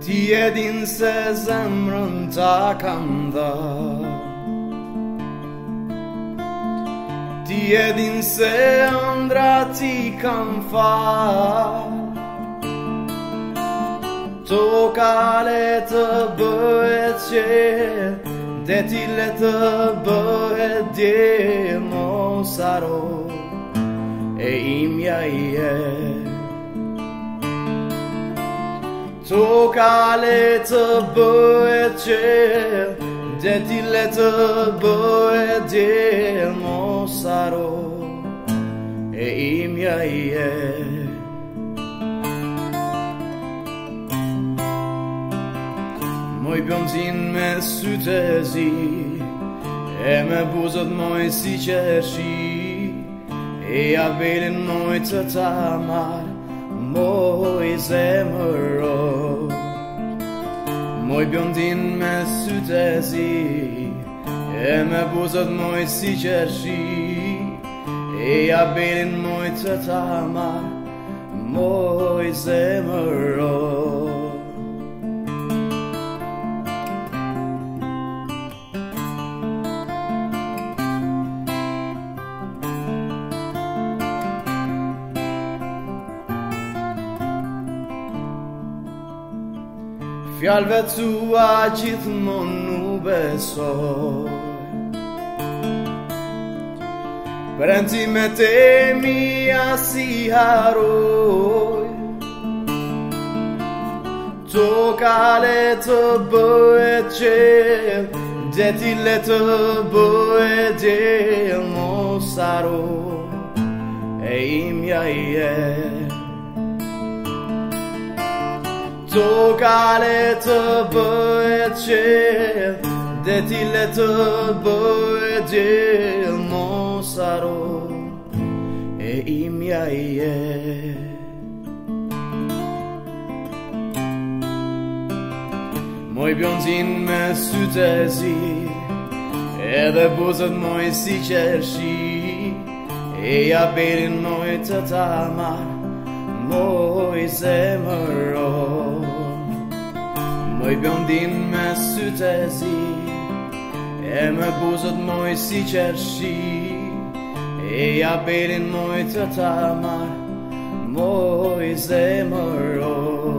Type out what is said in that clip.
Ti e din se zemrën ta kam dha, ti e din se ëndra ti kam fal. Toka le të bëhet qel, deti le të bëhet djel, mos haro e imja je. Toka le të bëhet qel, deti le të bëhet djel, mos haro e imja je. Moj bjondzin me sytë e zi, e me buzët moj si qershi, e Abelin moj të tamar, moj zemëro. Moj bjondzin me sytë e zi, e me buzët moj si qershi, e Abelin moj të tamar, moj zemëro. Fjalëve tua gjithmonë nuk besoj, premtimet e mia si haroj. Toka le të bëhet qel, deti le të bëhet djel, mos haro e imja je. Toka le të bëhet qel, deti le të bëhet djel, mos haro e imja je. Moj bjondzin me sytë e zi, edhe buzët moj si qershi, e Abelin moj të tamar, moj zemëro. Moj bjondin me sytë e zi, e me buzët moj si qershi, e Abelin moj të tamar, moj zemëro.